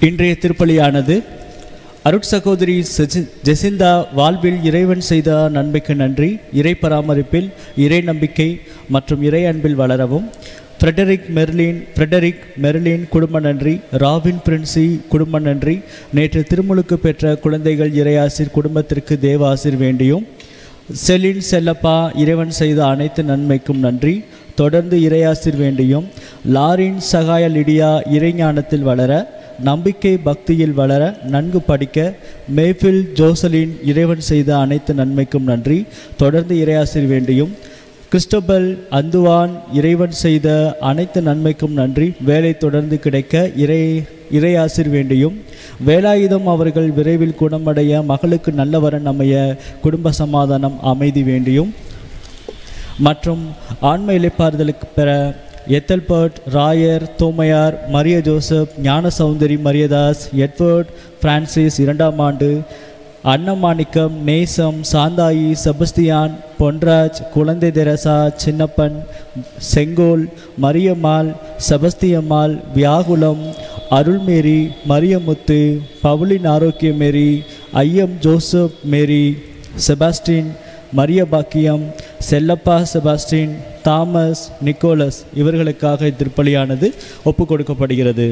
இன்றைய திருப்பலியானது அருட்சகோதரி ஜெசிந்தா வாழ்வில் இறைவன் செய்த நன்மைக்கு நன்றி, இறை பராமரிப்பில் இறை நம்பிக்கை மற்றும் இறை அன்பில் வளரவும். ஃப்ரெடரிக் மெர்லின் குடும்ப நன்றி. ராபின் பிரின்சி குடும்ப நன்றி. நேற்று திருமுழுக்கு பெற்ற குழந்தைகள் இறையாசிர் குடும்பத்திற்கு தேவ ஆசிர் வேண்டியும். செலின் செல்லப்பா இறைவன் செய்த அனைத்து நன்மைக்கும் நன்றி, தொடர்ந்து இறையாசிர் வேண்டியும். லாரின் சகாய லிடியா இறைஞானத்தில் வளர, நம்பிக்கை பக்தியில் வளர, நன்கு படிக்க. மேஃபில் ஜோசலின் இறைவன் செய்த அனைத்து நன்மைக்கும் நன்றி, தொடர்ந்து இறையாசிர் வேண்டியும். கிறிஸ்டோபல் அந்துவான் இறைவன் செய்த அனைத்து நன்மைக்கும் நன்றி, வேலை தொடர்ந்து கிடைக்க இறையாசிர் வேண்டியும். வேலாயுதம் அவர்கள் விரைவில் குணமடைய, மகளுக்கு நல்ல வரன் அமைய, குடும்ப சமாதானம் அமைதி வேண்டியும். மற்றும் ஆன்ம இளைப்பாறுதலுக்கு பெற Ethelbert, Rayar, Thomaiyar, Maria Joseph, Gnana Soundari Mariyadas, Edward Francis 2ஆம் ஆண்டு, அன்னமாணிக்கம், நேசம், சாந்தாயி, செபஸ்தியான், பொன்ராஜ், குழந்தை தெரசா, சின்னப்பன், செங்கோல், மரியம்மாள், செபஸ்தியம்மாள், வியாகுலம், அருள்மேரி, மரியமுத்து, பவுலின் ஆரோக்கியமேரி, ஐயம் Joseph Mary, Sebastian, Maria Bakkiyam, Chellappa Sebastian, Thomas, Nicolas இவர்களுக்காக திருப்பலியானது ஒப்பு கொடுக்கப்படுகிறது.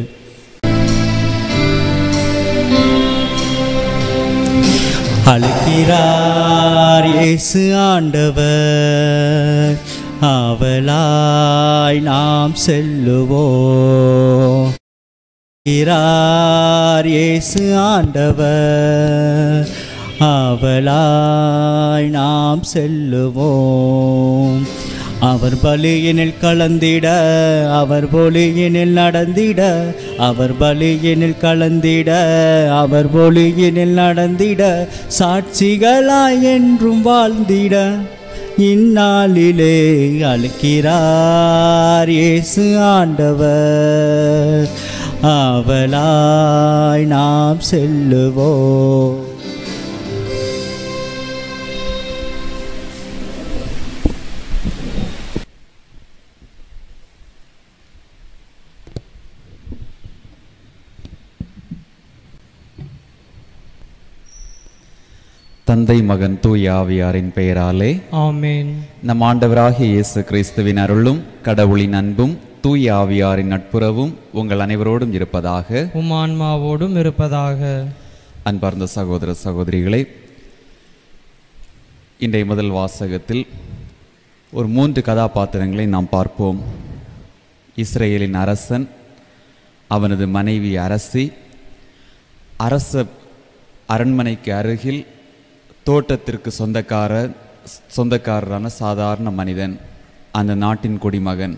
அழைக்கிறார் இயேசு ஆண்டவர், ஆவலாய் நாம் செல்லுவோம். அழைக்கிறார் இயேசு ஆண்டவர், ஆவலாய் நாம் செல்லுவோம். அவர் பலியினில் கலந்திட, அவர் ஒளியினில் நடந்திட, அவர் பலியினில் கலந்திட, அவர் ஒளியினில் நடந்திட, சாட்சிகளாய் என்றும் வாழ்ந்திட இந்நாளிலே அழைக்கிறார் இயேசு ஆண்டவர், ஆவலாய் நாம் செல்லுவோம். தந்தை, மகன், தூய ஆவியாரின் பெயராலே ஆமென். நம் ஆண்டவராகிய இயேசு கிறிஸ்துவின் அருளும் கடவுளின் அன்பும் தூய ஆவியாரின் நட்புறவும் உங்கள் அனைவரோடும் இருப்பதாக, உம் ஆன்மாவோடும் இருப்பதாக. அன்பார்ந்த சகோதர சகோதரிகளே, இன்றைய முதல் வாசகத்தில் ஒரு 3 கதாபாத்திரங்களை நாம் பார்ப்போம். இஸ்ரேலின் அரசன், அவனது மனைவி அரசி, அரச அரண்மனைக்கு அருகில் தோட்டத்திற்கு சொந்தக்காரரான சாதாரண மனிதன், அந்த நாட்டின் குடிமகன்.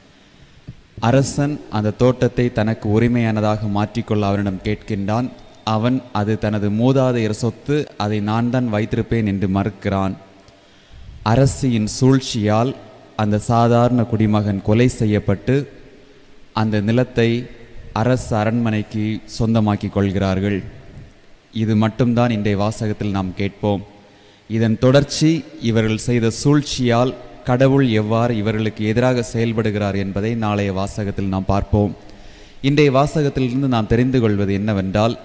அரசன் அந்த தோட்டத்தை தனக்கு உரிமையானதாக மாற்றிக்கொள்ள அவனிடம் கேட்கின்றான். அவன் அது தனது மூதாதையர் சொத்து, அதை நான் தான் வைத்திருப்பேன் என்று மறுக்கிறான். அரசியின் சூழ்ச்சியால் அந்த சாதாரண குடிமகன் கொலை செய்யப்பட்டு அந்த நிலத்தை அரச அரண்மனைக்கு சொந்தமாக்கி கொள்கிறார்கள். இது மட்டும்தான் இன்றைய வாசகத்தில் நாம் கேட்போம். இதன் தொடர்ச்சி, இவர்கள் செய்த சூழ்ச்சியால் கடவுள் எவ்வாறு இவர்களுக்கு எதிராக செயல்படுகிறார் என்பதை நாளைய வாசகத்தில் நாம் பார்ப்போம். இன்றைய வாசகத்திலிருந்து நாம் தெரிந்து கொள்வது என்னவென்றால்,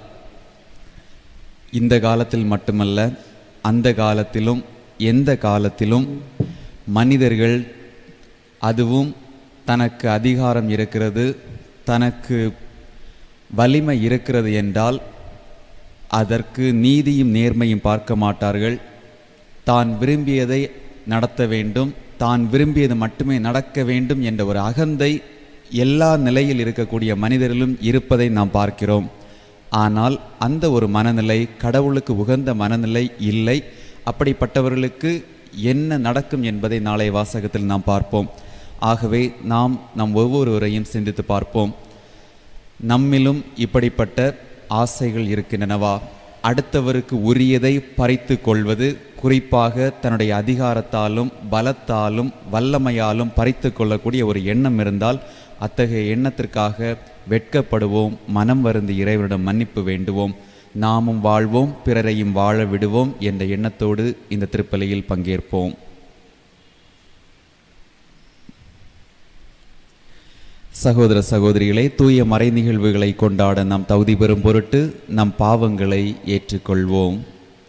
இந்த காலத்தில் மட்டுமல்ல, அந்த காலத்திலும் எந்த காலத்திலும் மனிதர்கள், அதுவும் தனக்கு அதிகாரம் இருக்கிறது, தனக்கு வலிமை இருக்கிறது என்றால் அதற்கு நீதியும் நேர்மையும் பார்க்க மாட்டார்கள். தான் விரும்பியதை நடத்த வேண்டும், தான் விரும்பியது மட்டுமே நடக்க வேண்டும் என்ற ஒரு அகந்தை எல்லா நிலையில் இருக்கக்கூடிய மனிதர்களும் இருப்பதை நாம் பார்க்கிறோம். ஆனால் அந்த ஒரு மனநிலை கடவுளுக்கு உகந்த மனநிலை இல்லை. அப்படிப்பட்டவர்களுக்கு என்ன நடக்கும் என்பதை நாளைய வாசகத்தில் நாம் பார்ப்போம். ஆகவே நாம் நம் ஒவ்வொருவரையும் சிந்தித்து பார்ப்போம். நம்மிலும் இப்படிப்பட்ட ஆசைகள் இருக்கின்றனவா? அடுத்தவருக்கு உரியதை பறித்து கொள்வது, குறிப்பாக தன்னுடைய அதிகாரத்தாலும் பலத்தாலும் வல்லமையாலும் பறித்து கொள்ளக்கூடிய ஒரு எண்ணம் இருந்தால் அத்தகைய எண்ணத்திற்காக வெட்கப்படுவோம். மனம் வருந்தி இறைவனிடம் மன்னிப்பு வேண்டுவோம். நாமும் வாழ்வோம், பிறரையும் வாழ விடுவோம் என்ற எண்ணத்தோடு இந்த திருப்பலியில் பங்கேற்போம். சகோதர சகோதரிகளே, தூய மறை நிகழ்வுகளை கொண்டாட நாம் தகுதி பெறும் பொருட்டு நம் பாவங்களை ஏற்றுக்கொள்வோம்.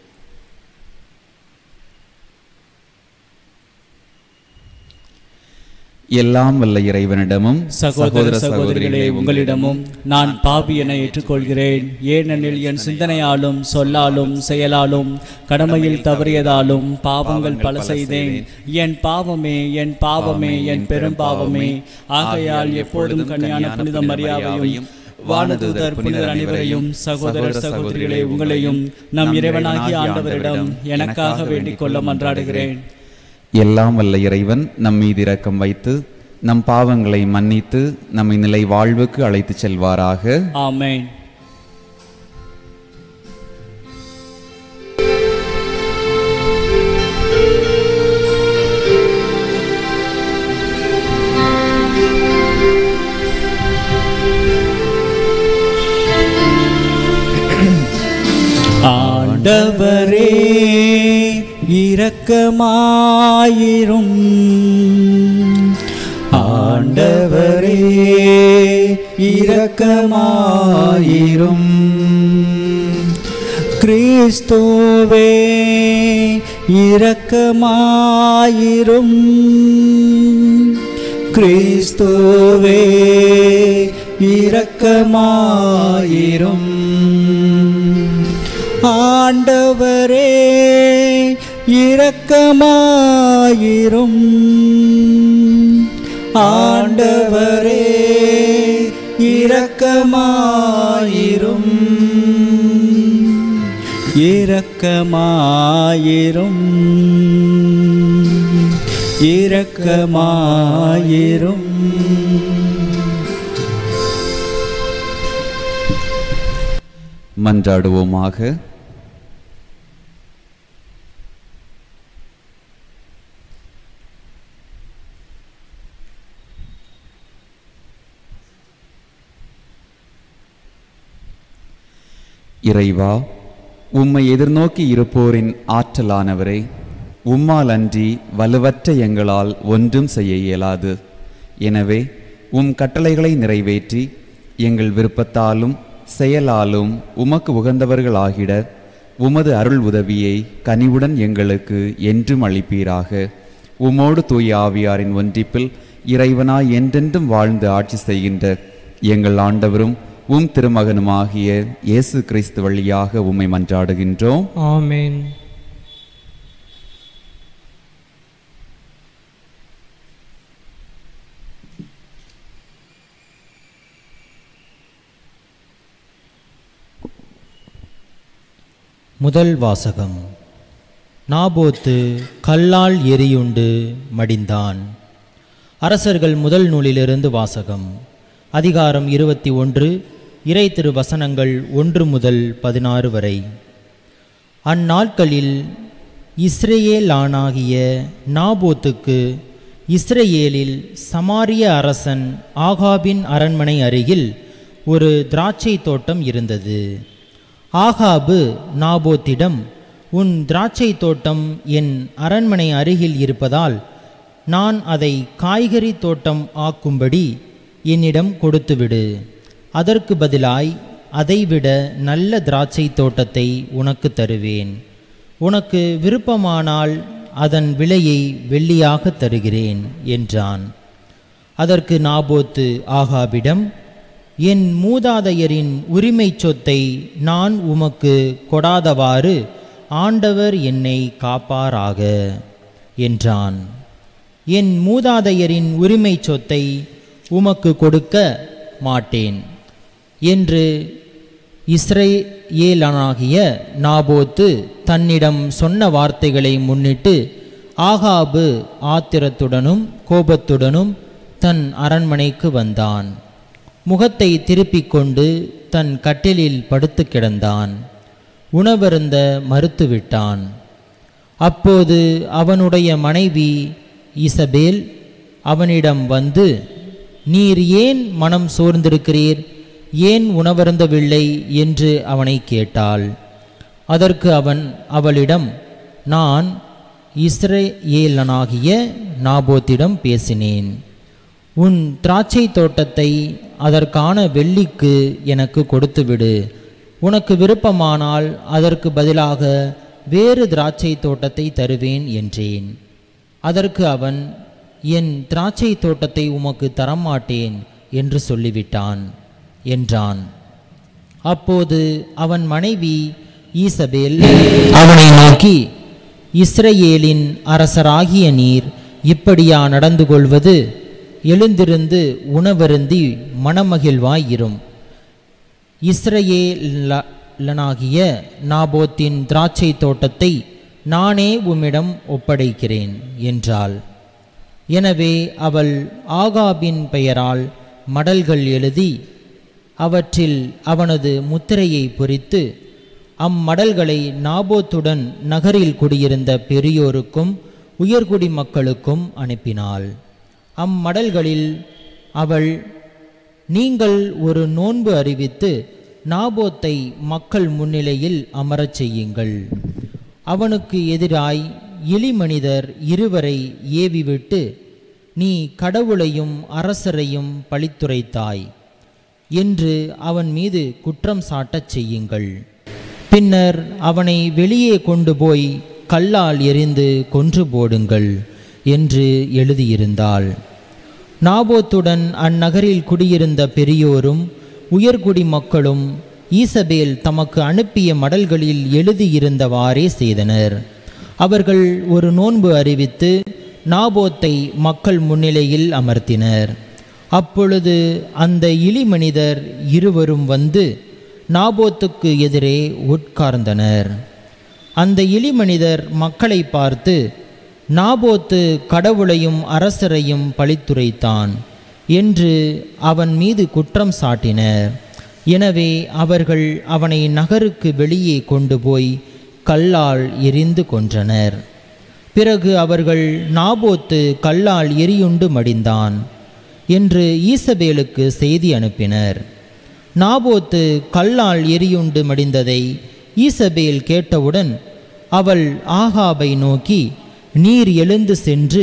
எல்லாம் வல்ல இறைவனிடமும் சகோதர சகோதரிகளே உங்களிடமும் நான் பாவி என ஏற்றுக்கொள்கிறேன். ஏனெனில் என் சிந்தனையாலும் சொல்லாலும் செயலாலும் கடமையில் தவறியதாலும் பாவங்கள் பல செய்தேன். என் பாவமே என் பாவமே என் பெரும் பாவமே. ஆகையால் எப்போதும் கன்னியான புனித மரியாவையும் வானதூதர் புனிதர் அனைவரையும் சகோதர சகோதரிகளே உங்களையும் நம் இறைவனாகிய ஆண்டவரிடம் எனக்காக வேண்டிக் கொள்ள மன்றாடுகிறேன். எல்லாம் வல்ல இறைவன் நம் மீது இரக்கம் வைத்து நம் பாவங்களை மன்னித்து நம்மை நிலை வாழ்வுக்கு அழைத்து செல்வாராக. ஆமென். ஆண்டவரே இரக்கமாயிரும். ஆண்டவரே இரக்கமாயிரும். கிறிஸ்துவே இரக்கமாயிரும். கிறிஸ்துவே இரக்கமாயிரும். ஆண்டவரே இரக்கமாயிரும். ஆண்டவரே இரக்கமாயிரும். இரக்கமாயிரும். இரக்கமாயிரும். மன்றாடுவோமாக. இறைவா, உம்மை எதிர்நோக்கி இருப்போரின் ஆற்றலானவரே, உம்மால் அன்றி வலுவற்ற எங்களால் ஒன்றும் செய்ய இயலாது. எனவே உம் கட்டளைகளை நிறைவேற்றி எங்கள் விருப்பத்தாலும் செயலாலும் உமக்கு உகந்தவர்களாகிட உமது அருள் உதவியை கனிவுடன் எங்களுக்கு என்றும் அளிப்பீராக. உமோடு தூய ஆவியாரின் ஒன்றிப்பில் இறைவனாய் என்றென்றும் வாழ்ந்து ஆட்சி செய்கின்ற எங்கள் ஆண்டவரும் உம் திருமகனுமாகிய இயேசு கிறிஸ்து வழியாக உம்மை மன்றாடுகின்றோம். ஆமென். முதல் வாசகம். நாபோத்து கல்லால் எரியுண்டு மடிந்தான். அரசர்கள் முதல் நூலிலிருந்து வாசகம். அதிகாரம் 21, இறை திரு வசனங்கள் 1 முதல் 16 வரை. அந்நாட்களில் இஸ்ரேலானாகிய நாபோத்துக்கு இஸ்ரேலில் சமாரிய அரசன் ஆகாபின் அரண்மனை அருகில் ஒரு திராட்சை தோட்டம் இருந்தது. ஆகாபு நாபோத்திடம், உன் திராட்சை தோட்டம் என் அரண்மனை அருகில் இருப்பதால் நான் அதை காய்கறி தோட்டம் ஆக்கும்படி என்னிடம் கொடுத்துவிடு. அதற்கு பதிலாய் அதைவிட நல்ல திராட்சை தோட்டத்தை உனக்கு தருவேன். உனக்கு விருப்பமானால் அதன் விலையை வெள்ளியாக தருகிறேன் என்றான். அதற்கு நாபோத்து ஆகாபிடம், என் மூதாதையரின் உரிமை சொத்தை நான் உமக்கு கொடாதவாறு ஆண்டவர் என்னை காப்பாராக என்றான். என் மூதாதையரின் உரிமை சொத்தை உமக்கு கொடுக்க மாட்டேன் என்று இஸ்ரேலானாகிய நாபோத்து தன்னிடம் சொன்ன வார்த்தைகளை முன்னிட்டு ஆகாபு ஆத்திரத்துடனும் கோபத்துடனும் தன் அரண்மனைக்கு வந்தான். முகத்தை திருப்பிக் கொண்டு தன் கட்டிலில் படுத்து கிடந்தான். உணவருந்த மறுத்துவிட்டான். அப்போது அவனுடைய மனைவி இசபேல் அவனிடம் வந்து, நீர் ஏன் மனம் சோர்ந்திருக்கிறீர், ஏன் உணவருந்தவில்லை என்று அவனை கேட்டாள். அதற்கு அவன் அவளிடம், நான் இஸ்ரேலனாகிய நாபோத்திடம் பேசினேன். உன் திராட்சை தோட்டத்தை அதற்கான வெள்ளிக்கு எனக்கு கொடுத்துவிடு. உனக்கு விருப்பமானால் அதற்கு பதிலாக வேறு திராட்சை தோட்டத்தை தருவேன் என்றேன். அதற்கு அவன், என் திராட்சை தோட்டத்தை உமக்கு தரமாட்டேன் என்று சொல்லிவிட்டான் என்றான். அப்போது அவன் மனைவி ஈசபேல் அவனை நோக்கி, இஸ்ரவேலின் அரசராகிய நீர் இப்படியா நடந்து கொள்வது? எழுந்திருந்து உணவருந்தி மனமகிழ்வாயிரும். இஸ்ரவேலனாகிய நாபோத்தின் திராட்சை தோட்டத்தை நானே உம்மிடம் ஒப்படைக்கிறேன் என்றாள். எனவே அவள் ஆகாபின் பெயரால் மடல்கள் எழுதி அவற்றில் அவனது முத்திரையை பொறித்து அம்மடல்களை நாபோத்துடன் நகரில் குடியிருந்த பெரியோருக்கும் உயர்குடி மக்களுக்கும் அனுப்பினாள். அம்மடல்களில் அவள், நீங்கள் ஒரு நோன்பு அறிவித்து நாபோத்தை மக்கள் முன்னிலையில் அமரச் செய்யுங்கள். அவனுக்கு எதிராய் இளிமனிதர் இருவரை ஏவிவிட்டு, நீ கடவுளையும் அரசரையும் பழித்துரைத்தாய் என்று அவன் மீது குற்றம் சாட்டச் செய்யுங்கள். பின்னர் அவனை வெளியே கொண்டு போய் கல்லால் எறிந்து கொன்று போடுங்கள் என்று எழுதியிருந்தாள். நாபோத்துடன் அந்நகரில் குடியிருந்த பெரியோரும் உயர்குடி மக்களும் ஈசபேல் தமக்கு அனுப்பிய மடல்களில் எழுதியிருந்தவாறே செய்தனர். அவர்கள் ஒரு நோன்பு அறிவித்து நாபோத்தை மக்கள் முன்னிலையில் அமர்த்தினர். அப்பொழுது அந்த இளிமனிதர் இருவரும் வந்து நாபோத்துக்கு எதிரே உட்கார்ந்தனர். அந்த இளிமனிதர் மக்களை பார்த்து, நாபோத்து கடவுளையும் அரசரையும் பழித்துரைத்தான் என்று அவன் மீது குற்றம் சாட்டினர். எனவே அவர்கள் அவனை நகருக்கு வெளியே கொண்டு போய் கல்லால் எறிந்து கொன்றனர். பிறகு அவர்கள், நாபோத்து கல்லால் எரியுண்டு மடிந்தான் என்று ஈசபேலுக்கு செய்தி அனுப்பினர். நாபோத்து கல்லால் எரியுண்டு மடிந்ததை ஈசபேல் கேட்டவுடன் அவள் ஆகாபை நோக்கி, நீர் எழுந்து சென்று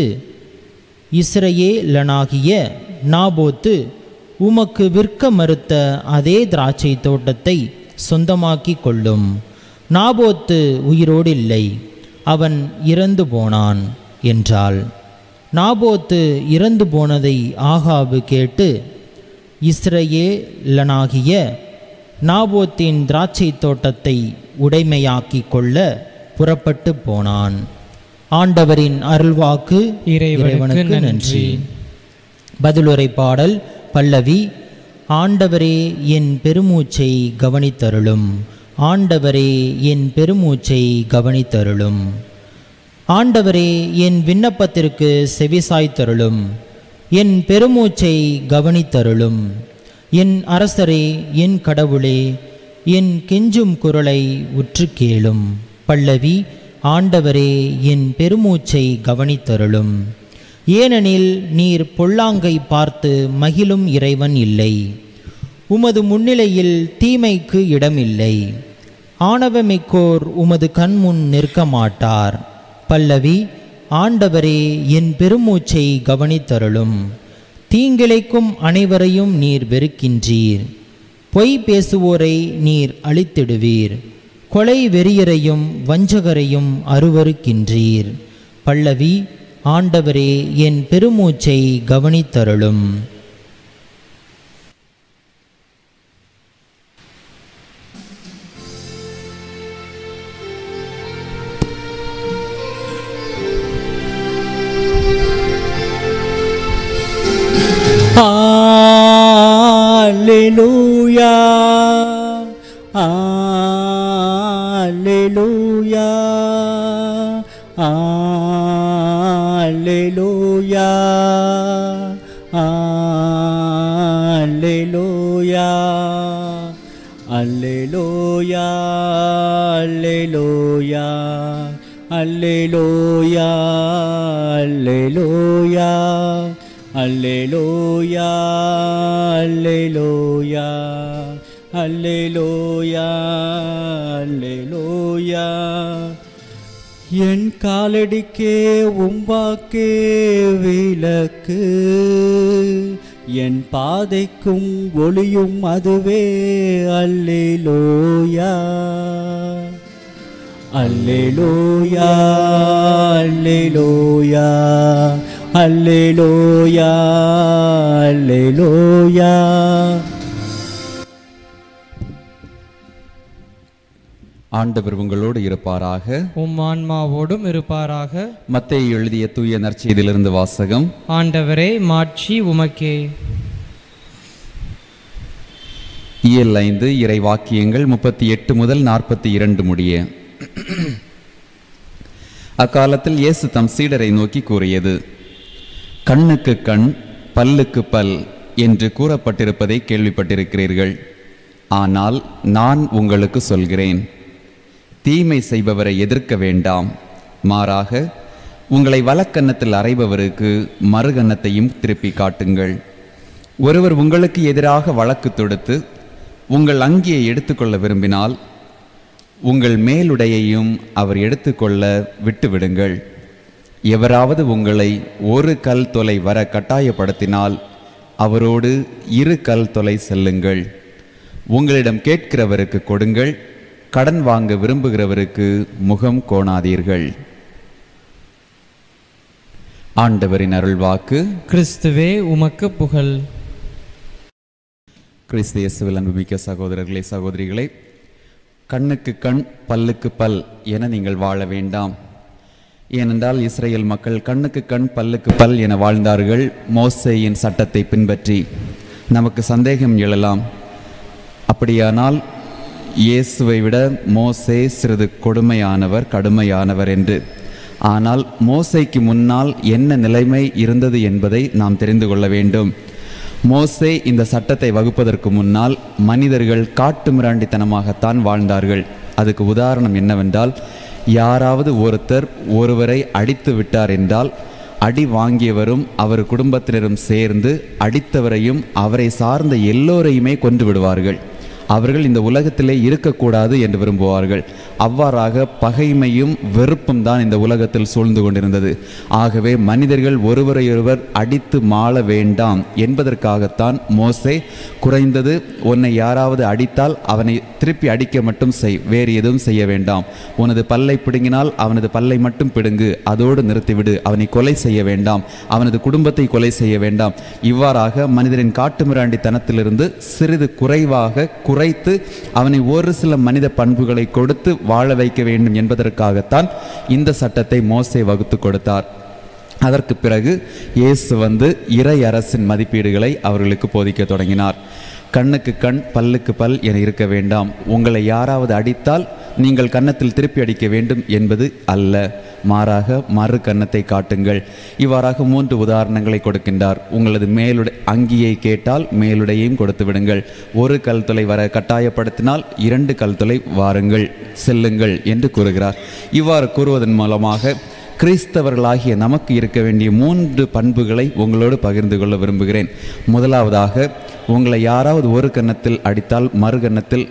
இஸ்ரவேலனாகிய நாபோத்து உமக்கு விற்க மறுத்த அதே திராட்சை தோட்டத்தை சொந்தமாக்கி கொள்ளும். நாபோத்து உயிரோடு இல்லை, அவன் இறந்து போனான் என்றாள். நாபோத்து இறந்து போனதை ஆகாபு கேட்டு இஸ்ரவேலனாகிய நாபோத்தின் திராட்சை தோட்டத்தை உடைமையாக்கி கொள்ள புறப்பட்டு போனான். ஆண்டவரின் அருள்வாக்கு. இறைவனுக்கு நன்றி. பதிலுரை பாடல். பல்லவி. ஆண்டவரே என் பெருமூச்சை கவனித்தருளும். ஆண்டவரே என் பெருமூச்சை கவனித்தருளும். ஆண்டவரே என் விண்ணப்பத்திற்கு செவிசாய்த்தருளும். என் பெருமூச்சை கவனித்தருளும். என் அரசரே, என் கடவுளே, என் கெஞ்சும் குரலை உற்று கேளும். பல்லவி. ஆண்டவரே என் பெருமூச்சை கவனித்தருளும். ஏனெனில் நீர் பொல்லாங்கை பார்த்து மகிழும் இறைவன் இல்லை. உமது முன்னிலையில் தீமைக்கு இடமில்லை. ஆணவமிக்கோர் உமது கண்முன் நிற்க மாட்டார். பல்லவி. ஆண்டவரே என் பெருமூச்சை கவனித்தருளும். தீங்கிழைக்கும் அனைவரையும் நீர் வெறுக்கின்றீர். பொய் பேசுவோரை நீர் அழித்திடுவீர். கொலை வெறியரையும் வஞ்சகரையும் அருவருக்கின்றீர். பல்லவி. ஆண்டவரே என் பெருமூச்சை கவனித்தருளும். Alleluia, Alleluia, Alleluia, Alleluia, Alleluia, Alleluia, Alleluia, Alleluia, Alleluia, Alleluia, Alleluia, Alleluia. என் காலடிக்கே உம்பாக்கே விளக்கு, என் பாதைக்கும் ஒளியும் அதுவே. அல்லேலூயா அல்லேலூயா அல்லேலூயா அல்லேலூயா அல்லேலூயா. ஆண்டவர் உங்களோடு இருப்பாராக, உம் ஆன்மாவோடும் இருப்பாராக. மத்தேயு எழுதிய தூய நற்செய்தியிலிருந்து வாசகம். ஆண்டவரே, மாட்சி உமக்கே. இயல் 5 இறை வாக்கியங்கள் 38 முதல் 42 முடிய. அக்காலத்தில் இயேசு தம் சீடரை நோக்கி கூறியது: கண்ணுக்கு கண் பல்லுக்கு பல் என்று கூறப்பட்டிருப்பதை கேள்விப்பட்டிருக்கிறீர்கள். ஆனால் நான் உங்களுக்கு சொல்கிறேன், தீமை செய்பவரை எதிர்க்க வேண்டாம், மாறாக உங்களை வலக்கன்னத்தில் அறைபவருக்கு மறுகன்னத்தையும் திருப்பி காட்டுங்கள். ஒருவர் உங்களுக்கு எதிராக வழக்கு தொடுத்து உங்கள் அங்கியை எடுத்துக்கொள்ள விரும்பினால் உங்கள் மேலுடையையும் அவர் எடுத்துக்கொள்ள விட்டுவிடுங்கள். எவராவது உங்களை ஒரு கல் தொலை வர கட்டாயப்படுத்தினால் அவரோடு 2 கல் தொலை செல்லுங்கள். உங்களிடம் கேட்கிறவருக்கு கொடுங்கள், கடன் வாங்க விரும்புகிறவருக்கு முகம் கோணாதீர்கள். ஆண்டவரின் அருள்வாக்கு. கிறிஸ்துவே உமக்கு புகழ். கிறிஸ்து இயேசுவில் அன்புமிக்க சகோதரர்களே, சகோதரிகளே, கண்ணுக்கு கண் பல்லுக்கு பல் என நீங்கள் வாழ வேண்டாம். ஏனென்றால் இஸ்ரேல் மக்கள் கண்ணுக்கு கண் பல்லுக்கு பல் என வாழ்ந்தார்கள், மோசேயின் சட்டத்தை பின்பற்றி. நமக்கு சந்தேகம் எழலாம், அப்படியானால் இயேசுவை விட மோசே சிறிது கொடுமையானவர், கடுமையானவர் என்று. ஆனால் மோசேக்கு முன்னால் என்ன நிலைமை இருந்தது என்பதை நாம் தெரிந்து கொள்ள வேண்டும். மோசே இந்த சட்டத்தை வகுப்பதற்கு முன்னால் மனிதர்கள் காட்டு மிராண்டித்தனமாகத்தான் வாழ்ந்தார்கள். அதுக்கு உதாரணம் என்னவென்றால், யாராவது ஒருத்தர் ஒருவரை அடித்து விட்டார் என்றால் அடி வாங்கியவரும் அவர் குடும்பத்தினரும் சேர்ந்து அடித்தவரையும் அவரை சார்ந்த எல்லோரையுமே கொன்று விடுவார்கள். அவர்கள் இந்த உலகத்திலே இருக்கக்கூடாது என்று விரும்புவார்கள். அவ்வாறாக பகைமையும் வெறுப்பும் தான் இந்த உலகத்தில் சூழ்ந்து கொண்டிருந்தது. ஆகவே மனிதர்கள் ஒருவரையொருவர் அடித்து மாள வேண்டாம் என்பதற்காகத்தான் மோசே, குறைந்தது உன்னை யாராவது அடித்தால் அவனை திருப்பி அடிக்க மட்டும் செய், வேறு எதுவும் செய்ய வேண்டாம். உனது பல்லை பிடுங்கினால் அவனது பல்லை மட்டும் பிடுங்கு, அதோடு நிறுத்திவிடு. அவனை கொலை செய்ய வேண்டாம், அவனது குடும்பத்தை கொலை செய்ய வேண்டாம். இவ்வாறாக மனிதரின் காட்டுமிராண்டித்தனத்திலிருந்து சிறிது குறைவாக குறைத்து அவனை ஒரு சில மனித பண்புகளை கொடுத்து வாழ வைக்க வேண்டும் என்பதற்காகத்தான் இந்த சட்டத்தை மோசே வகுத்து கொடுத்தார். அதற்கு பிறகு இயேசு வந்து இறை அரசின் மதிப்பீடுகளை அவர்களுக்கு போதிக்க தொடங்கினார். கண்ணுக்கு கண் பல்லுக்கு பல் என இருக்க வேண்டாம். உங்களை யாராவது அடித்தால் நீங்கள் கன்னத்தில் திருப்பி அடிக்க வேண்டும் என்பது அல்ல, மாறாக மறு கன்னத்தை காட்டுங்கள். இவ்வாறாக 3 உதாரணங்களை கொடுக்கின்றார். உங்களது அங்கியை கேட்டால் மேலுடையையும் கொடுத்து விடுங்கள். 1 கல் தொலை வர கட்டாயப்படுத்தினால் 2 கல் தொலை வாருங்கள், செல்லுங்கள் என்று கூறுகிறார். இவ்வாறு கூறுவதன் மூலமாக கிறிஸ்தவர்களாகிய நமக்கு இருக்க வேண்டிய 3 பண்புகளை உங்களோடு பகிர்ந்து கொள்ள விரும்புகிறேன். முதலாவதாக, உங்களை யாராவது ஒரு கன்னத்தில் அடித்தால் மறு கன்னத்தில்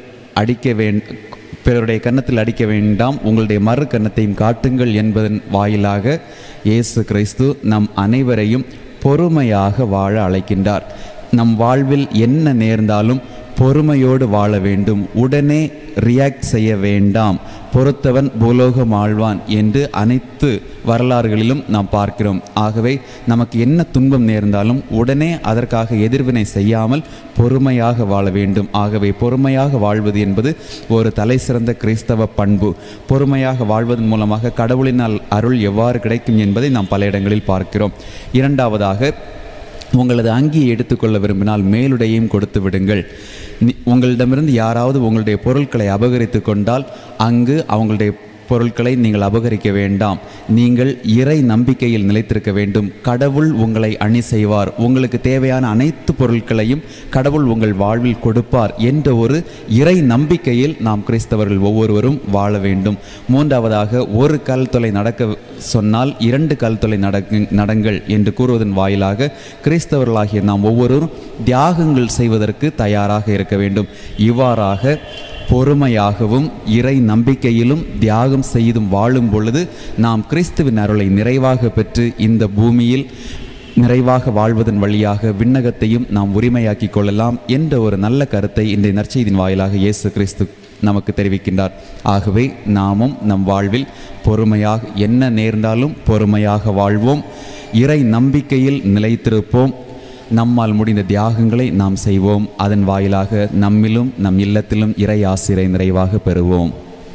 பிறருடைய கன்னத்தில் அடிக்க வேண்டாம், உங்களுடைய மறு கன்னத்தையும் காட்டுங்கள் என்பதன் வாயிலாக இயேசு கிறிஸ்து நம் அனைவரையும் பொறுமையாக வாழ அழைக்கின்றார். நம் வாழ்வில் என்ன நேர்ந்தாலும் பொறுமையோடு வாழ வேண்டும். உடனே ரியாக்ட் செய்ய வேண்டாம். பொறுத்தவன் பூலோகம் ஆழ்வான் என்று அனைத்து வரலாறுகளிலும் நாம் பார்க்கிறோம். ஆகவே நமக்கு என்ன துன்பம் நேர்ந்தாலும் உடனே அதற்காக எதிர்வினை செய்யாமல் பொறுமையாக வாழ வேண்டும். ஆகவே பொறுமையாக வாழ்வது என்பது ஒரு தலை சிறந்த கிறிஸ்தவ பண்பு. பொறுமையாக வாழ்வதன் மூலமாக கடவுளினால் அருள் எவ்வாறு கிடைக்கும் என்பதை நாம் பல இடங்களில் பார்க்கிறோம். இரண்டாவதாக, உங்களது அங்கியை எடுத்துக்கொள்ள விரும்பினால் மேலுடையையும் கொடுத்து விடுங்கள். உங்களிடமிருந்து யாராவது உங்களுடைய பொருட்களை அபகரித்து கொண்டால் அங்கு அவங்களுடைய பொருட்களை நீங்கள் அபகரிக்க வேண்டாம். நீங்கள் இறை நம்பிக்கையில் நிலைத்திருக்க வேண்டும். கடவுள் உங்களை அணி செய்வார், உங்களுக்கு தேவையான அனைத்து பொருட்களையும் கடவுள் உங்கள் வாழ்வில் கொடுப்பார் என்ற ஒரு இறை நம்பிக்கையில் நாம் கிறிஸ்தவர்கள் ஒவ்வொருவரும் வாழ வேண்டும். மூன்றாவதாக, 1 கல் தொலை நடக்க சொன்னால் 2 கல் தொலை நடங்கள் என்று கூறுவதன் வாயிலாக கிறிஸ்தவர்களாகிய நாம் ஒவ்வொருவரும் தியாகங்கள் செய்வதற்கு தயாராக இருக்க வேண்டும். இவ்வாறாக பொறுமையாகவும் இறை நம்பிக்கையிலும் தியாகம் செய்தும் வாழும் பொழுது நாம் கிறிஸ்துவின் அருளை நிறைவாக பெற்று இந்த பூமியில் நிறைவாக வாழ்வதன் வழியாக விண்ணகத்தையும் நாம் உரிமையாக்கி கொள்ளலாம் என்ற ஒரு நல்ல கருத்தை இன்றைய நற்செய்தியின் வாயிலாக இயேசு கிறிஸ்து நமக்கு தெரிவிக்கின்றார். ஆகவே நாமும் நம் வாழ்வில் பொறுமையாக என்ன நேர்ந்தாலும் பொறுமையாக வாழ்வோம், இறை நம்பிக்கையில் நிலைத்திருப்போம், நம்மால் முடிந்த தியாகங்களை நாம் செய்வோம். அதன் வாயிலாக நம்மிலும் நம் இல்லத்திலும் இறை ஆசிரை நிறைவாக பெறுவோம்.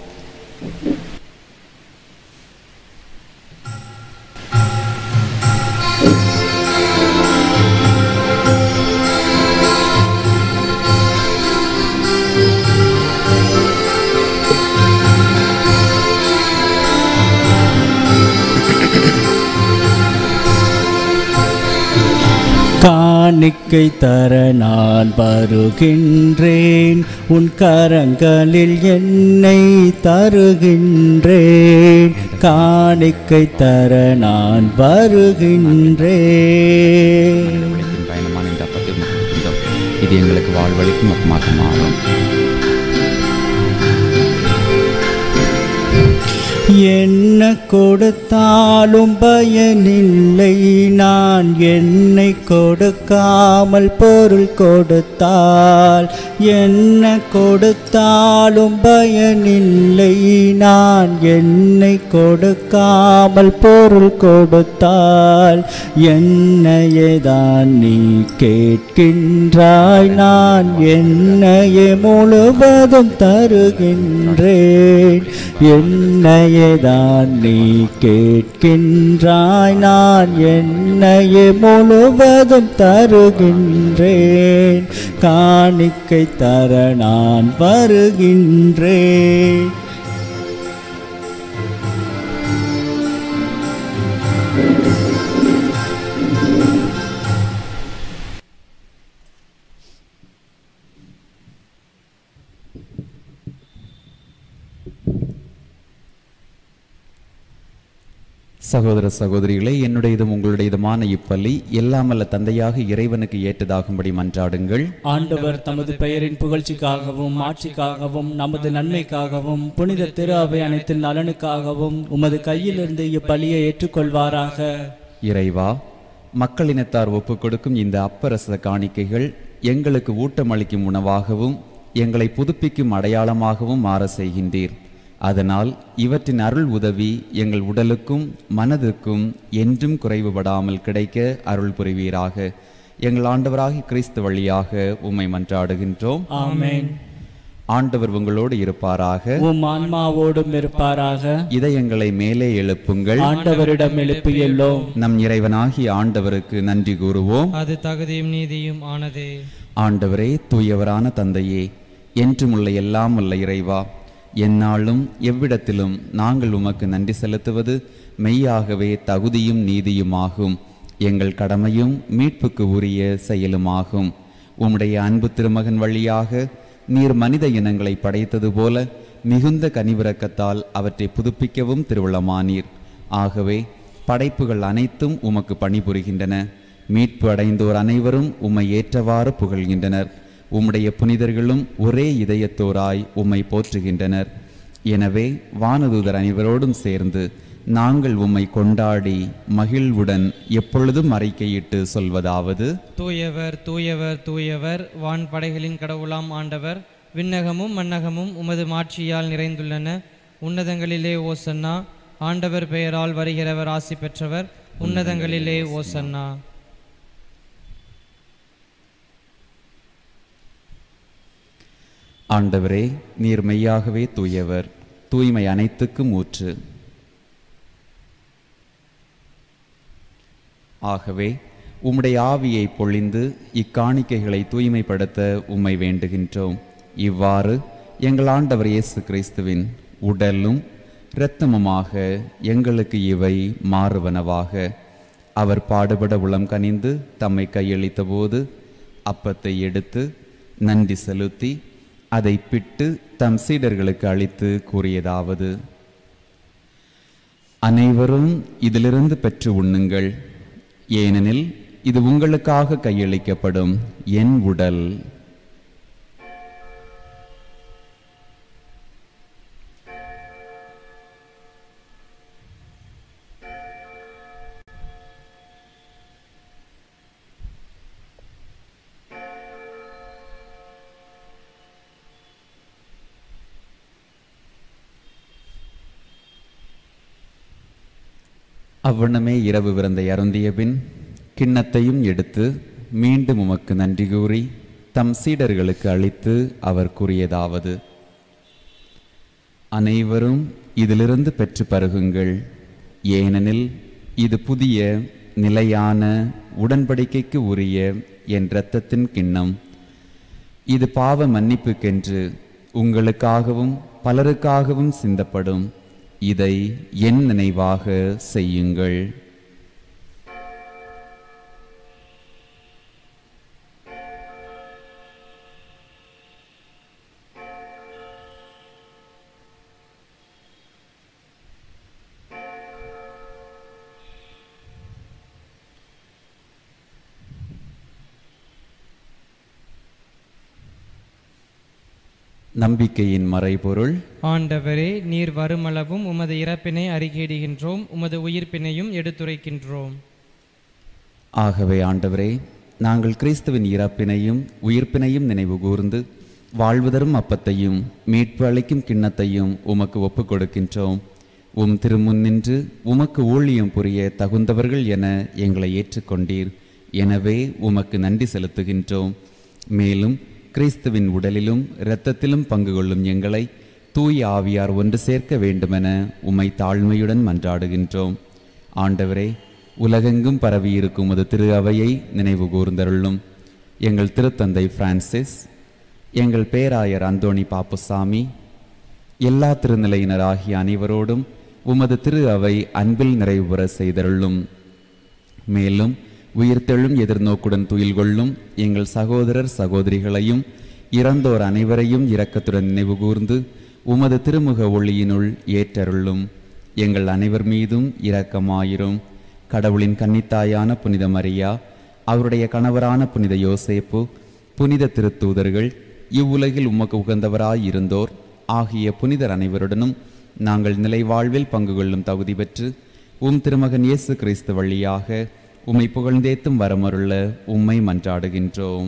காணிக்கை தர நான் வருகின்றேன், உன் கரங்களில் என்னை தருகின்றேன். காணிக்கை தர நான் வருகின்றேன். பயணமான இந்த அப்பத்தை இது எங்களுக்கு வாழ்வழிக்கும் அப்பமாக மாறும். என்ன கொடுத்தாலும் பயனில்லை, நான் என்னை கொடுக்காமல் பொருள் கொடுத்தால். என்ன கொடுத்தாலும் பயனில்லை, நான் என்னை கொடுக்காமல் பொருள் கொடுத்தால். என்னையேதான் நீ கேட்கின்றாய், நான் என்னையே முழுவதும் தருகின்றேன். என்னையேதான் நீ கேட்கின்றாய், நான் என்னையே முழுவதும் தருகின்றேன். காணிக்கை தர நான் வருகின்றேன். சகோதர சகோதரிகளே, என்னுடையதும் உங்களுடையதுமான இப்பள்ளி எல்லாமல்ல தந்தையாக இறைவனுக்கு ஏற்றதாகும்படி மன்றாடுங்கள். ஆண்டவர் தமது பெயரின் புகழ்ச்சிக்காகவும் ஆட்சிக்காகவும் நமது நன்மைக்காகவும் புனித திரு அவை அனைத்தின் நலனுக்காகவும் உமது கையிலிருந்து இப்பலியை ஏற்றுக்கொள்வாராக. இறைவா, மக்களினத்தார் ஒப்புக் கொடுக்கும் இந்த அப்பரச காணிக்கைகள் எங்களுக்கு ஊட்டமளிக்கும் உணவாகவும் எங்களை புதுப்பிக்கும் அடையாளமாகவும் மாற செய்கின்றீர். அதனால் இவற்றின் அருள் உதவி எங்கள் உடலுக்கும் மனதுக்கும் என்றும் குறைவுபடாமல் கிடைக்க அருள் புரிவீராக. எங்கள் ஆண்டவராகிய கிறிஸ்து வழியாக உம்மை மன்றாடுகின்றோம். ஆமென். ஆண்டவர் உங்களோடு இருப்பாராக, உம் ஆன்மாவோடும் இருப்பாராக. இதயங்களை மேலே எழுப்புங்கள், ஆண்டவரிடம் எழுப்பியுள்ளோம். நம் இறைவனாகிய ஆண்டவருக்கு நன்றி கூறுவோம். அது தகுதியும் நீதியும் ஆனதே. ஆண்டவரே, தூயவரான தந்தையே, என்றும் உள்ள எல்லாம் உள்ள இறைவா, எந்நாளும் எவ்விடத்திலும் நாங்கள் உமக்கு நன்றி செலுத்துவது மெய்யாகவே தகுதியும் நீதியுமாகும், எங்கள் கடமையும் மீட்புக்கு உரிய செயலுமாகும். உம்முடைய அன்பு திருமகன் வழியாக நீர் மனித இனங்களை படைத்தது போல மிகுந்த கனிவிரக்கத்தால் அவற்றை புதுப்பிக்கவும் திருவுளமானீர். ஆகவே படைப்புகள் அனைத்தும் உமக்கு பணிபுரிகின்றன. மீட்பு அடைந்தோர் அனைவரும் உம்மை ஏற்றவாறு புகழ்கின்றனர். உம்முடைய புனிதர்களும் ஒரே இதயத்தோராய் உம்மை போற்றுகின்றனர். எனவே வானதூதர் அனைவரோடும் சேர்ந்து நாங்கள் உம்மை கொண்டாடி மகிழ்வுடன் எப்பொழுதும் அறிக்கையிட்டு சொல்வதாவது: தூயவர் தூயவர் தூயவர், வான் படைகளின் கடவுளாம் ஆண்டவர். விண்ணகமும் மன்னகமும் உமது மாட்சியால் நிறைந்துள்ளன. உன்னதங்களிலே ஓசன்னா. ஆண்டவர் பெயரால் வருகிறவர் ஆசி பெற்றவர். உன்னதங்களிலே ஓசன்னா. ஆண்டவரே, நீர் மெய்யாகவே தூயவர், தூய்மை அனைத்துக்கும் ஊற்று. ஆகவே உம்முடைய ஆவியை பொழிந்து இக்காணிக்கைகளை தூய்மைப்படுத்த உம்மை வேண்டுகின்றோம். இவ்வாறு எங்கள் ஆண்டவர் இயேசு கிறிஸ்துவின் உடலும் இரத்தமுமாக எங்களுக்கு இவை மாறுவனவாக. அவர் பாடுபட உளம் கனிந்து தம்மை கையளித்த போது அப்பத்தை எடுத்து நன்றி செலுத்தி அதை பிட்டு தம் சீடர்களுக்கு அளித்து கூறியதாவது: அனைவரும் இதிலிருந்து பெற்று உண்ணுங்கள், ஏனெனில் இது உங்களுக்காக கையளிக்கப்படும் என் உடல். அவ்வண்ணமே இரவு விருந்தை அருந்திய பின் கிண்ணத்தையும் எடுத்து மீண்டும் உமக்கு நன்றி கூறி தம் சீடர்களுக்கு அளித்து அவர் கூறியதாவது: அனைவரும் இதிலிருந்து பெற்று பருகுங்கள், ஏனெனில் இது புதிய நிலையான உடன்படிக்கைக்கு உரிய என் இரத்தத்தின் கிண்ணம். இது பாவ மன்னிப்புக்கென்று உங்களுக்காகவும் பலருக்காகவும் சிந்தப்படும். இதை என் நினைவாக செய்யுங்கள். நம்பிக்கையின் மறைபொருள். ஆண்டவரே, நீர் வருமளவும் உமது இறப்பினை அறிக்கையிடுகின்றோம், உமது உயிர்ப்பினையும் எடுத்துரைக்கின்றோம். ஆகவே ஆண்டவரே, நாங்கள் கிறிஸ்துவின் இறப்பினையும் உயிர்ப்பினையும் நினைவு கூர்ந்து வாழ்வுதரும் அப்பத்தையும் மீட்பு அளிக்கும் கிண்ணத்தையும் உமக்கு ஒப்புக் கொடுக்கின்றோம். உம் திருமுன் நின்று உமக்கு ஊழியம் புரிய தகுந்தவர்கள் என எங்களை ஏற்றுக்கொண்டீர். எனவே உமக்கு நன்றி செலுத்துகின்றோம். மேலும் கிறிஸ்துவின் உடலிலும் இரத்தத்திலும் பங்கு கொள்ளும் எங்களை தூய ஆவியார் ஒன்று சேர்க்க வேண்டுமென உம்மை தாழ்மையுடன் மன்றாடுகின்றோம். ஆண்டவரே, உலகெங்கும் பரவியிருக்கும் உமது திரு அவையை நினைவு கூர்ந்தருளும். எங்கள் திருத்தந்தை பிரான்சிஸ், எங்கள் பேராயர் அந்தோணி பாப்புசாமி, எல்லா திருநிலையினராகிய அனைவரோடும் உமது திரு அவை அன்பில் நிறைவு பெற செய்தருளும். மேலும் உயிர்த்தெழும் எதிர்நோக்குடன் துயில் கொள்ளும் எங்கள் சகோதரர் சகோதரிகளையும் இறந்தோர் அனைவரையும் இரக்கத்துடன் நினைவு கூர்ந்து உமது திருமுக ஒளியினுள் ஏற்றருளும். எங்கள் அனைவர் மீதும் இரக்கமாயிரும். கடவுளின் கன்னித்தாயான புனித மரியா, அவருடைய கணவரான புனித யோசேப்பு, புனித திருத்தூதர்கள், இவ்வுலகில் உமக்கு உகந்தவராயிருந்தோர் ஆகிய புனிதர் அனைவருடனும் நாங்கள் நிலை வாழ்வில் பங்கு கொள்ளும் தகுதி பெற்று உம் திருமகன் இயேசு கிறிஸ்து வழியாக உம்மை புகழ்ந்தேத்தும் வரமருள உம்மை மன்றாடுகின்றோம்.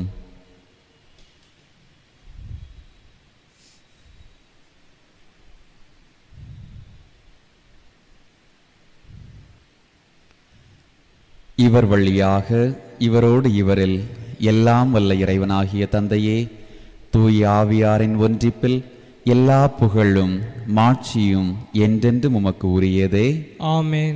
இவர் வழியாக இவரோடு இவரில் எல்லாம் வல்ல இறைவனாகிய தந்தையே, தூய ஆவியாரின் ஒன்றிப்பில் எல்லா புகழும் மாட்சியும் என்றென்றும் உமக்கு உரியதே. ஆமென்.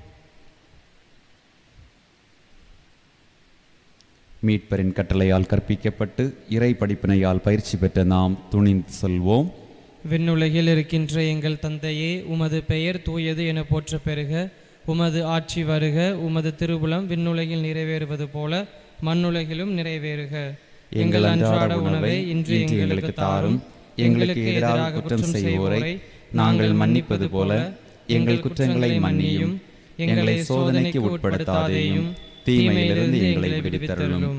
மீட்பரின் கட்டளையால் கற்பிக்கப்பட்டு இறை படிப்பினையால் பயிற்சி பெற்ற நாம் துணிந்து சொல்வோம்: விண்ணுலகில் இருக்கின்ற எங்கள் தந்தையே, உமது பெயர் தூயது என போற்ற பெறுக. உமது ஆட்சி வருக. உமது திருவுளம் விண்ணுலகில் நிறைவேறுவது போல மண்ணுலகிலும் நிறைவேறுக. எங்கள் அன்றாட உணவை இன்று எங்களுக்கு தாரும். எங்களுக்கு எதிராக குற்றம் செய்வோரை நாங்கள் மன்னிப்பது போல எங்கள் குற்றங்களை மன்னியும். எங்களை சோதனைக்கு உட்படுத்தாதேயும், தீமையிலிருந்து எங்களை விடுவித்தருளும்.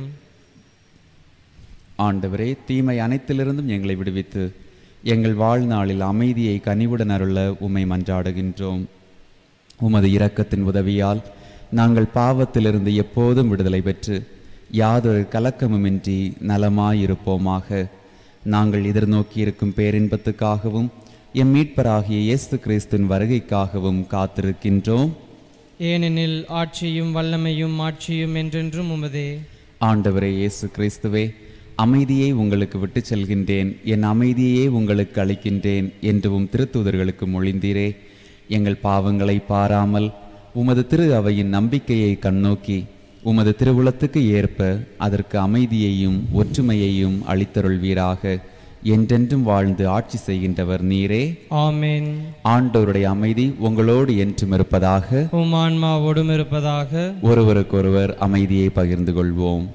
ஆண்டவரே, தீமை அனைத்திலிருந்தும் எங்களை விடுவித்து எங்கள் வாழ்நாளில் அமைதியை கனிவுடன் அருள உம்மை மன்றாடுகின்றோம். உமது இரக்கத்தின் உதவியால் நாங்கள் பாவத்திலிருந்து எப்போதும் விடுதலை பெற்று யாதொரு கலக்கமுமின்றி நலமாயிருப்போமாக. நாங்கள் எதிர்நோக்கியிருக்கும் பேரின்பத்துக்காகவும் எம் மீட்பராகிய இயேசு கிறிஸ்துவின் வருகைக்காகவும் காத்திருக்கின்றோம். ஏனெனில் ஆட்சியும் வல்லமையும் மாட்சியும் என்றென்றும் உமதே. ஆண்டவரே இயேசு கிறிஸ்துவே, அமைதியை உங்களுக்கு விட்டு செல்கின்றேன், என் அமைதியே உங்களுக்கு அளிக்கின்றேன் என்றும் திருத்தூதர்களுக்கு மொழிந்தீரே. எங்கள் பாவங்களை பாராமல் உமது திரு அவையின் நம்பிக்கையை கண்ணோக்கி உமது திருவுளத்துக்கு ஏற்ப அதற்கு அமைதியையும் ஒற்றுமையையும் அளித்தருள்வீராக. என்றென்றும் வாழ்ந்து ஆட்சி செய்கின்றவர் நீரே. ஆமென். ஆண்டவருடைய அமைதி உங்களோடு என்றும் இருப்பதாக. உம் ஆன்மாவோடும் இருப்பதாக. ஒருவருக்கொருவர் அமைதியை பகிர்ந்து கொள்வோம்.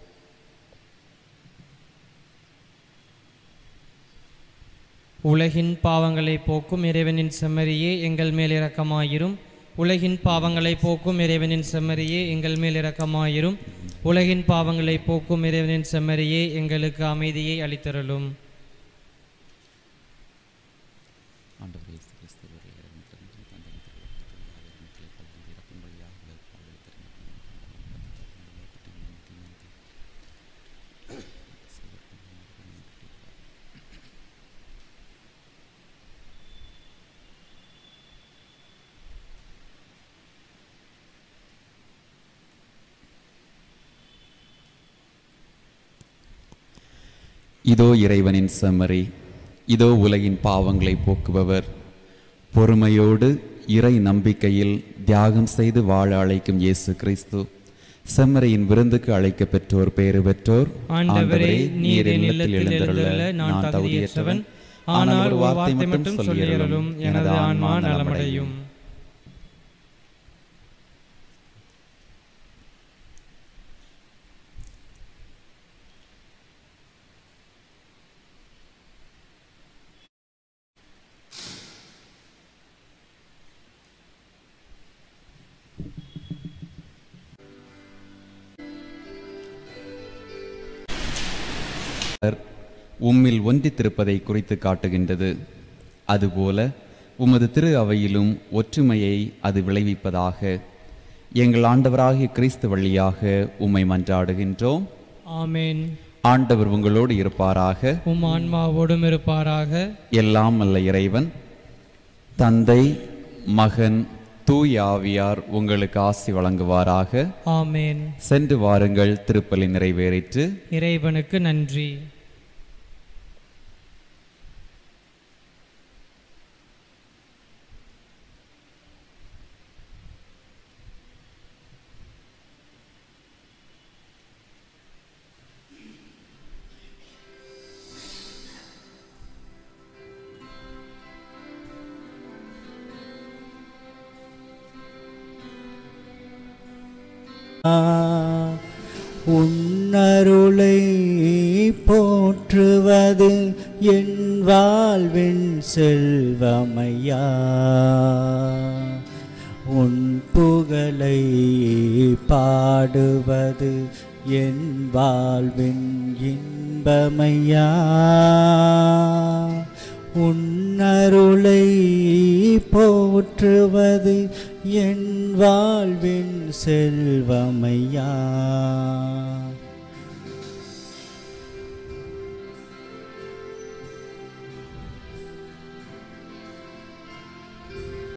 உலகின் பாவங்களை போக்கும் இறைவனின் செம்மறியே, எங்கள் மேல் இரக்கமாயிரும். உலகின் பாவங்களை போக்கும் இறைவனின் செம்மறியே, எங்கள் மேல் இரக்கமாயிரும். உலகின் பாவங்களை போக்கும் இறைவனின் செம்மறியே, எங்களுக்கு அமைதியை அளித்தருளும். இதோ இறைவனின் செம்மறி, இதோ உலகின் பாவங்களை போக்குபவர். பொறுமையோடு இறை நம்பிக்கையில் தியாகம் செய்து வாழ அழைக்கும் இயேசு கிறிஸ்து, செம்மறையின் விருந்துக்கு அழைக்க பெற்றோர் பேறு பெற்றோர். ஆண்டவரே, நீர் என் இல்லத்தில் எழுந்தருள நான் தகுதியற்றவன், ஆனால் ஒரு வார்த்தை மட்டும் சொல்லியருளும், எனது ஆன்மா நலமடையும். உம்மில் ஒன்றித்திருப்பதை குறித்து காட்டுகின்றது. அதுபோல உமது திரு அவையிலும் ஒற்றுமையை அது விளைவிப்பதாக எங்கள் ஆண்டவராகிய கிறிஸ்து வழியாக உம்மை மன்றாடுகின்றோம். ஆமென். ஆண்டவர் உங்களோடு இருப்பாராக, உம் ஆன்மாவோடும் இருப்பாராக. எல்லாம் அல்ல இறைவன் தந்தை, மகன், தூய ஆவியார் உங்களுக்கு ஆசி வழங்குவாராக. ஆமென். சென்று வாருங்கள், திருப்பலி நிறைவேறிற்று. இறைவனுக்கு நன்றி. உன்னருளை போற்றுவது என் வாழ்வின் செல்வமையா, உன் புகழை பாடுவது என் வாழ்வின் இன்பமையா. உன்னருளை போற்றுவது என் வாழ்வின் செல்வமையா.